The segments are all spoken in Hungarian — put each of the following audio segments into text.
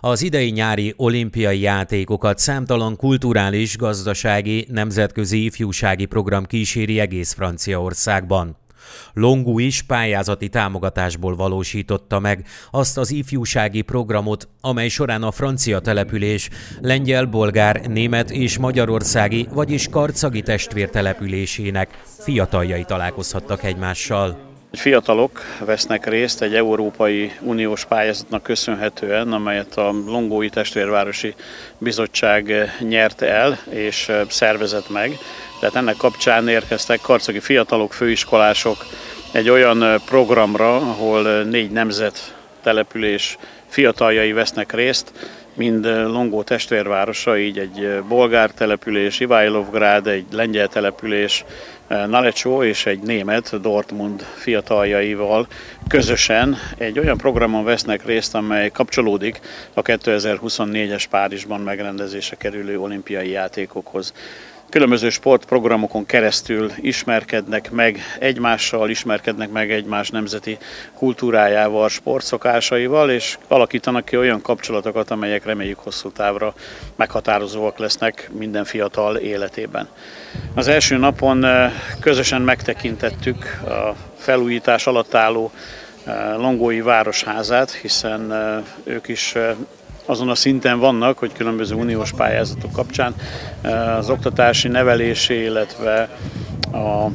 Az idei nyári olimpiai játékokat számtalan kulturális, gazdasági, nemzetközi ifjúsági program kíséri egész Franciaországban. Longu is pályázati támogatásból valósította meg azt az ifjúsági programot, amely során a francia település lengyel, bolgár, német és magyarországi, vagyis karcagi testvértelepülésének fiataljai találkozhattak egymással. Fiatalok vesznek részt egy Európai Uniós pályázatnak köszönhetően, amelyet a Longói Testvérvárosi Bizottság nyert el és szervezett meg. Tehát ennek kapcsán érkeztek karcagi fiatalok, főiskolások egy olyan programra, ahol 4 nemzet település fiataljai vesznek részt, mind Longó testvérvárosa, így egy bolgár település, Ivajlovgrád, egy lengyel település, Nalecsó és egy német, Dortmund fiataljaival közösen egy olyan programon vesznek részt, amely kapcsolódik a 2024-es Párizsban megrendezésre kerülő olimpiai játékokhoz. Különböző sportprogramokon keresztül ismerkednek meg egymással, ismerkednek meg egymás nemzeti kultúrájával, sportszokásaival, és alakítanak ki olyan kapcsolatokat, amelyek reméljük hosszú távra meghatározóak lesznek minden fiatal életében. Az első napon közösen megtekintettük a felújítás alatt álló Longói Városházát, hiszen ők is azon a szinten vannak, hogy különböző uniós pályázatok kapcsán az oktatási, nevelési, illetve a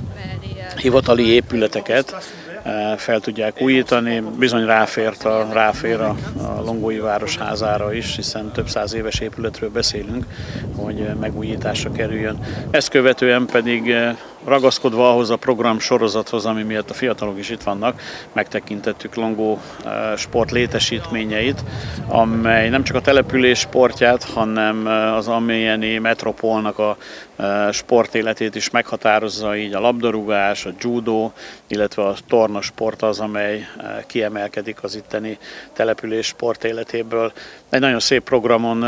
hivatali épületeket fel tudják újítani. Bizony ráfér a Longói Városházára is, hiszen több száz éves épületről beszélünk, hogy megújításra kerüljön. Ezt követően pedig ragaszkodva ahhoz a program sorozathoz, ami miatt a fiatalok is itt vannak, megtekintettük Longó sport létesítményeit, amely nem csak a település sportját, hanem az amilyeni metropolnak a sportéletét is meghatározza, így a labdarúgás, a judó, illetve a tornasport az, amely kiemelkedik az itteni település sportéletéből. Egy nagyon szép programon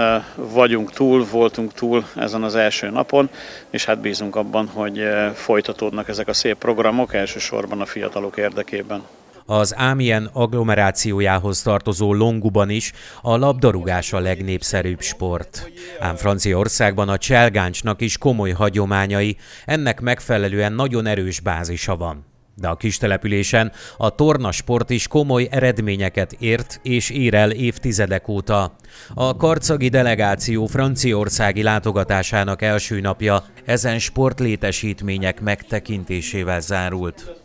voltunk túl ezen az első napon, és hát bízunk abban, hogy folytatódnak ezek a szép programok, elsősorban a fiatalok érdekében. Az Amiens agglomerációjához tartozó Longuban is a labdarúgás a legnépszerűbb sport. Ám Franciaországban a cselgáncsnak is komoly hagyományai, ennek megfelelően nagyon erős bázisa van. De a kistelepülésen a tornasport is komoly eredményeket ért és ér el évtizedek óta. A karcagi delegáció franciaországi látogatásának első napja ezen sportlétesítmények megtekintésével zárult.